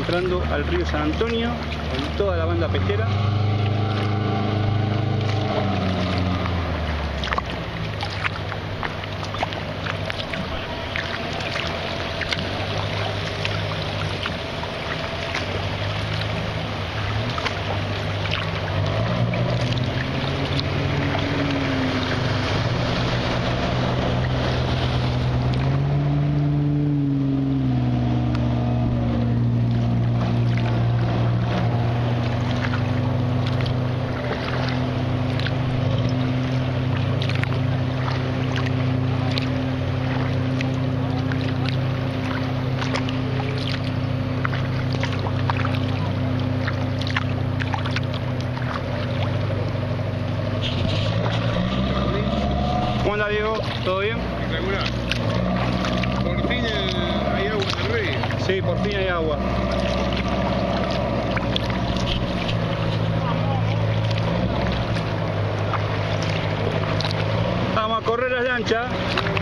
entrando al río San Antonio con toda la banda pesquera. ¿Cómo anda, Diego? ¿Todo bien? Espectacular. Por fin hay agua en el río. Sí, por fin hay agua. Vamos a correr las lanchas.